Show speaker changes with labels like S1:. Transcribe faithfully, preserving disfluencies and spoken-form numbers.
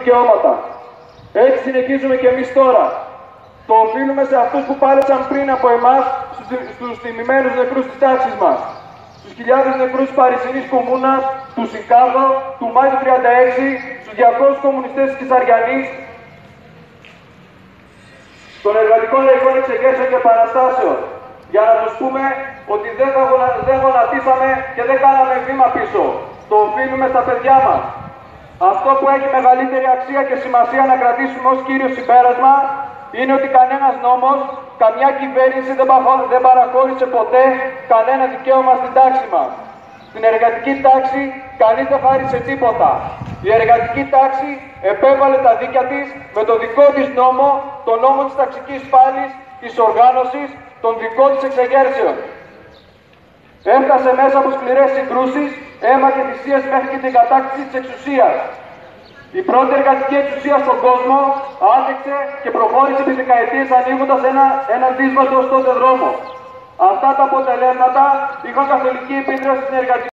S1: δικαιώματα. Έτσι συνεχίζουμε και εμείς τώρα. Το οφείλουμε σε αυτούς που πάλεψαν πριν από εμάς, στους τιμημένους νεκρούς της τάξης μας. Στους χιλιάδες νεκρούς της Παρισινής Κομμούνας, του Σικάγο, του Μάη του τριάντα έξι, στους διακόσιους κομμουνιστές της Κυσαριανής, των εργατικών λαϊκών εξεγέρσεων και επαναστάσεων. Για να τους πούμε ότι δεν, θα γονα, δεν γονατίσαμε και δεν κάναμε βήμα πίσω. Το οφείλουμε στα παιδιά μας. Αυτό που έχει μεγαλύτερη αξία και σημασία να κρατήσουμε ως κύριο συμπέρασμα είναι ότι κανένας νόμος, καμιά κυβέρνηση δεν, παχω, δεν παραχώρησε ποτέ κανένα δικαίωμα στην τάξη μας. Στην εργατική τάξη κανείς δεν χάρισε τίποτα. Η εργατική τάξη επέβαλε τα δίκαια της με το δικό της νόμο, τον νόμο της ταξικής πάλης, της οργάνωσης, των δικών της εξεγέρσεων. Έφτασε μέσα από σκληρές συγκρούσεις, αίμα και θυσίες μέχρι και την κατάκτηση της εξουσίας. Η πρώτη εργατική εξουσία στον κόσμο άντεξε και προχώρησε επί δεκαετίες ανοίγοντας ένα, ένα δύσβατο ως τότε δρόμο. Αυτά τα αποτελέσματα είχαν καθολική επίδραση στην εργατική